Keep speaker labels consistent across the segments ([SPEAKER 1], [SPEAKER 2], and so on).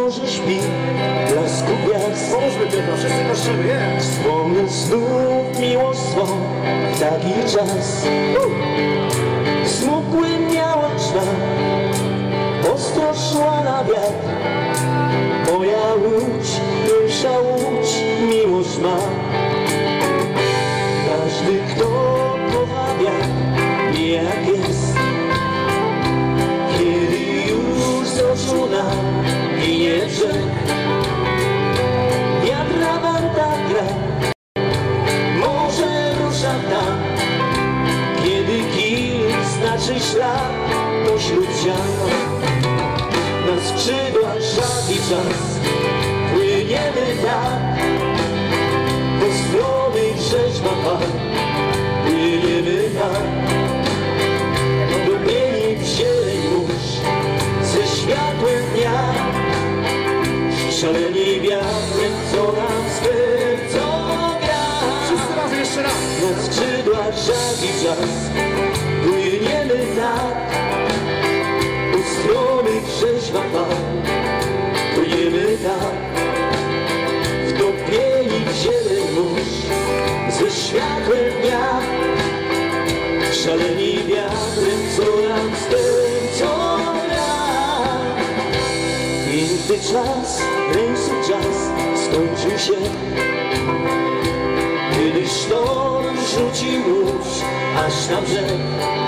[SPEAKER 1] morze śpi, blasku gwiazd.
[SPEAKER 2] Pomóżmy tylko, wszyscy kościemy,
[SPEAKER 1] Wspomnę znów miłość swą w taki czas. Smukły miała czna, ostro szła na wiatr. Moja łódź, pierwsza łódź, miłość ma. Każdy, kto kocha wiatr, wie jak jest. Kiedy już z oczu nam ginie brzeg, wiatr na wantach gra, morze rusza tam. Kiedy kij znaczy szlak pośród ziarn, na skrzydłach żabi czas płyniemy tak. Po stromych rzeźbach fal płyniemy tak. Dumieni w zieleń mórz ze światłem dnia, szaleni wiatrem, co nam serce gra.
[SPEAKER 2] Wszyscy razem jeszcze raz.
[SPEAKER 1] Na skrzydłach żabi czas płyniemy tak. Po stromych rzeźbach fal płyniemy tak. Wtopieni w zieleń mórz ze światłem dnia, szaleni wiatrem, co nam serce gra. Piękny czas, ręczny czas skończył się, kiedy sztorm rzucił łódź aż na brzeg.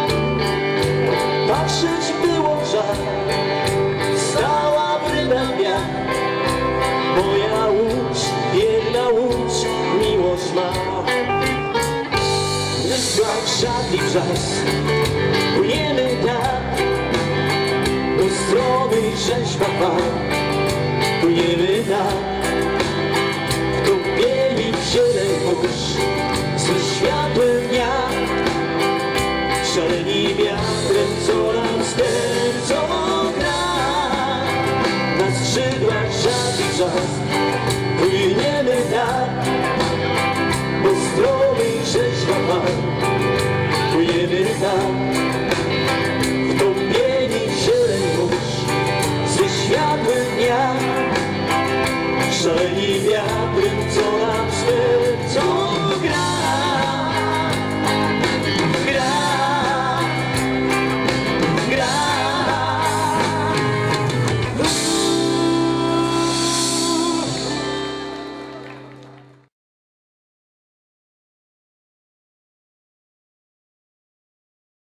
[SPEAKER 1] Patrzeć było żal, stała w rybach wiatr. Moja łódź, jedna łódź, miłość ma. Jak żadny czas płyniemy tak. Po stromych rzeźbach fal płyniemy tak.